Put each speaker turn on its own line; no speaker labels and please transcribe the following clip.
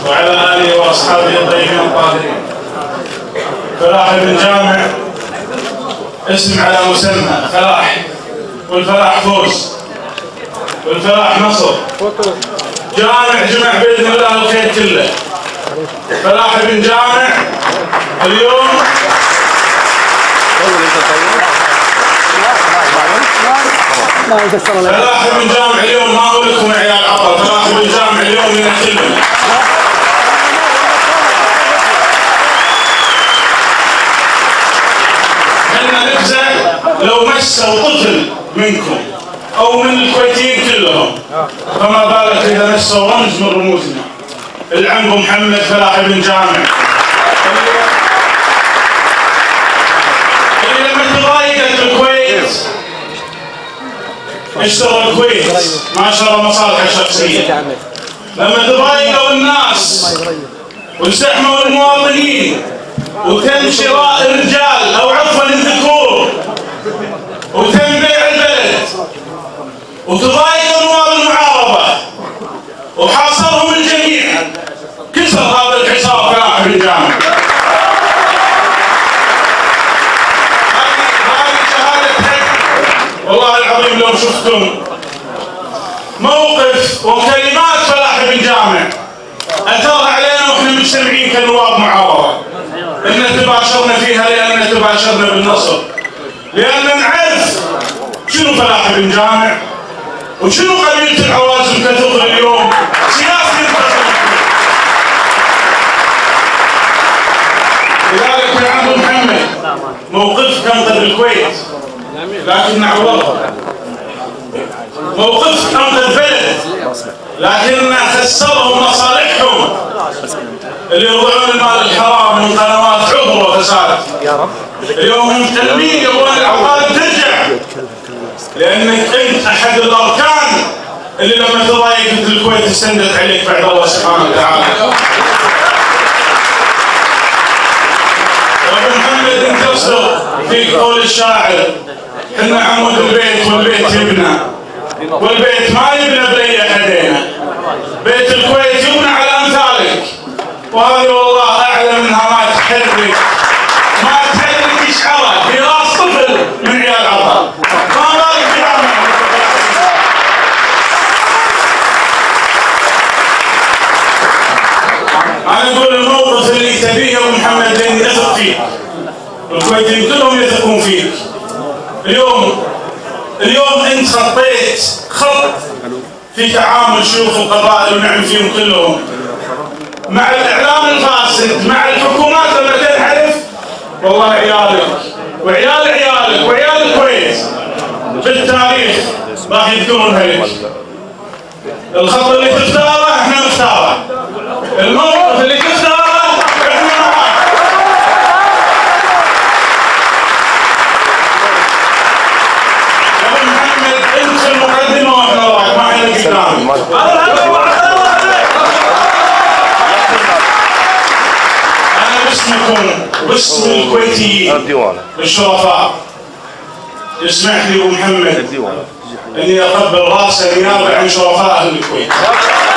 وعلى آله وأصحابه الطيبين الطاهرين. فلاح بن جامع اسم على مسمى، فلاح، والفلاح فوز، والفلاح نصر. جامع جمع بإذن الله الخير كله. فلاح بن جامع اليوم فلاح بن جامع اليوم ما أقول لكم يا عيال عطل، فلاح بن جامع اليوم من كلنا. احنا نفزع لو مسوا طفل منكم او من الكويتيين كلهم، فما بالك اذا مسوا رمز من رموزنا العم محمد فلاح بن جامع. اللي لما تضايقت الكويت اشترى الكويت ما شرى مصالحه الشخصيه. لما تضايقوا الناس وازدحموا المواطنين وتم شراء الرجال او عفوا الذكور وتم بيع البلد وتضايق انوار المعارضه وحاصرهم الجميع، كسر هذا الحصار فلاح بن جامع. هذه شهاده حق والله العظيم. لو شفتم موقف وكلمات فلاح بن جامع اثر علينا واحنا مجتمعين كنواب معارضه، ان تباشرنا فيها لان تباشرنا بالنصر، لان نعرف شنو فلاح بن جامع وشنو قبيله العوازم كثغر اليوم سياسي ينتصر. لذلك يا عم محمد موقفك انقذ الكويت لكن عوضها، موقفك انقذ بلد لكن خسرهم مصالحهم اللي يوضعون المال الحرام من قنوات عبر وفساد. اليوم مهتمين يبغون العقائد ترجع، لانك انت احد الاركان اللي لما تضايقت الكويت استندت عليك بعد الله سبحانه وتعالى. وابو محمد انت تصدق في قول الشاعر: احنا عمود البيت والبيت يبنى، والبيت ما يبنى بأي احدينا، بيت الكويت يبنى على امثالك، وهذه والله اعلى منها ما تحرك اشعارك في راس طفل من عيال عطل، ما بالك في عمل. انا اقول الموقف اللي تبيه يا ابو محمد لاني اثق فيك، الكويتيين كلهم يثقون فيك. اليوم انت خطيت خط في تعامل شيوخ القبائل ونعم فيهم كلهم مع الاعلام الفاسد، مع الحكومات لما تنحرف والله عيالك وعيال عيالك وعيال الكويت في التاريخ راح يذكرونها لك. الخط اللي تختاره احنا نختاره، الموقف اللي تختاره احنا معاك. يا ابو محمد انت في المقدمه واحنا وراك، ما احنا قدامك. باسمكم واسم الكويتيين الشرفاء يسمح لي ابو محمد اني اقبل راسه نيابه عن شرفاء اهل الكويت.